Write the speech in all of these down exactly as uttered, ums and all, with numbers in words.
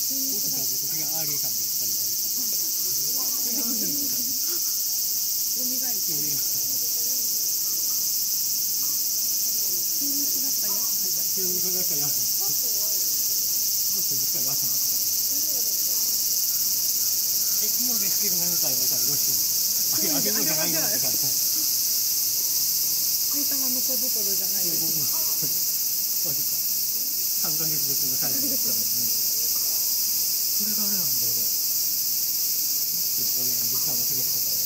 アーリーさんですから言われた。 よみがえって。急に育ったやつ入った。 急に育ったやつ。ちょっと実家に朝になった。え、昨日ですけど何回もいたらよし。あれ、あげるんじゃないのって感じ。 埼玉の子どころじゃないです。 マジか。さんかげつでこのサイズですからね。これがあれなんだよね。これ実は目撃とかや。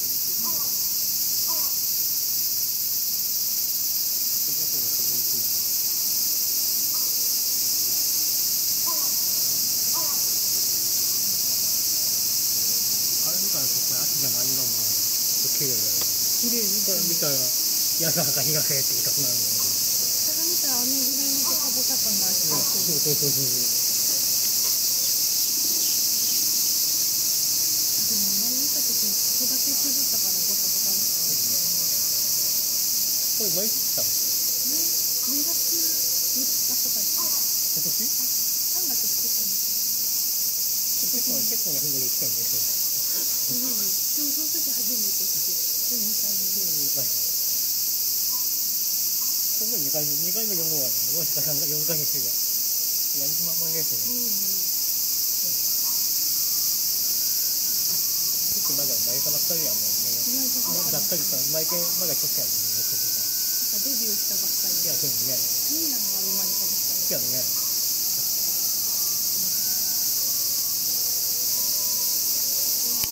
あれ見たらそこ秋じゃない色も綺麗だよ。 綺麗です。 これ見たらやさか日が照って痛くなるの。 下が見たらあのぐらいのボカボカ感があって。 そうそうそうそう。 育ててるだからボタボタこれ毎日来たの？ ね、にがつみっかとか言って今年？ あ、さんがつつけたの。 結構結構な頻度で来たんですよ。 うん、でもその時初めて来て、でにかいめ。 にかいめ。そこににかいめ、にかいめでもうあるの？もしかさんかよんかげつが。やる気満々ですね。うん。まだ生まれたばっかりやもんね。ばっかりか、毎回まだちょっとやもんね、そこが。 なんかデビューしたばっかり。 いや、そうね。 ミーナが生まれたばっかり。 いやね。